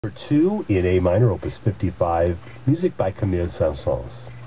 Number 2 in A minor, opus 55, music by Camille Saint-Saëns.